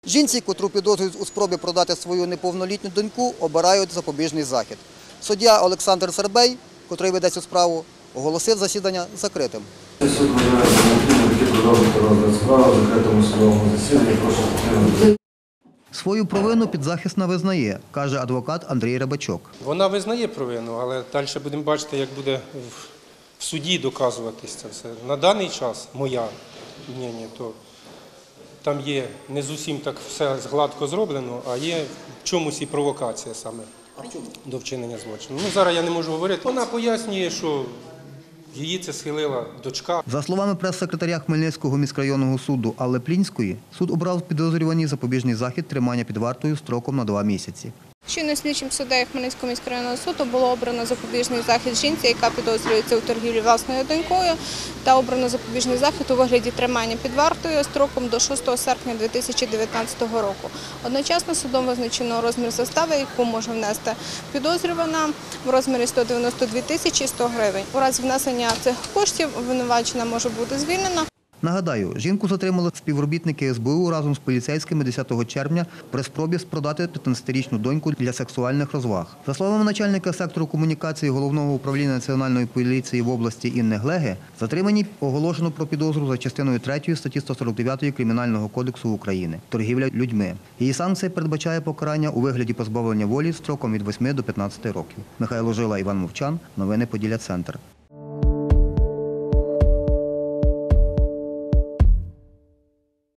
Жінці, котру підозрюють у спробі продати свою неповнолітню доньку, обирають запобіжний захід. Суддя Олександр Сербей, котрий веде цю справу, оголосив засідання закритим. Суд вважає за необхідне продовжити розгляд справи в закритому судовому засіданні. Прошу підтримати. Свою провину підзахисна визнає, каже адвокат Андрій Рибачок. Вона визнає провину, але далі будемо бачити, як буде в суді доказуватись це все. На даний час, моя мнення, то там є не зовсім так все гладко зроблено, а є в чомусь і провокація саме до вчинення злочину. Зараз я не можу говорити. Вона пояснює, що її це схилила дочка. За словами прес-секретаря Хмельницького міськрайонного суду Алли Плінської, суд обрав підозрюваній запобіжний захід тримання під вартою строком на 2 місяці. Щойно слідчим суддею Хмельницького міськрайонного суду було обрано запобіжний захід жінці, яка підозрюється у торгівлі власною донькою, та обрано запобіжний захід у вигляді тримання під вартою строком до 6 серпня 2019 року. Одночасно судом визначено розмір застави, яку може внести підозрювана в розмірі 192 тисячі 100 гривень. У разі внесення цих коштів обвинувачена може бути звільнена. Нагадаю, жінку затримали співробітники СБУ разом з поліцейськими 10 червня при спробі продати 15-річну доньку для сексуальних розваг. За словами начальника сектору комунікації Головного управління Національної поліції в області Інни Глеги, затримані оголошено про підозру за частиною 3 статті 149 Кримінального кодексу України – торгівля людьми. Її санкція передбачає покарання у вигляді позбавлення волі строком від 8 до 15 років. Михайло Жила, Іван Мовчан. Новини Поділля Центр.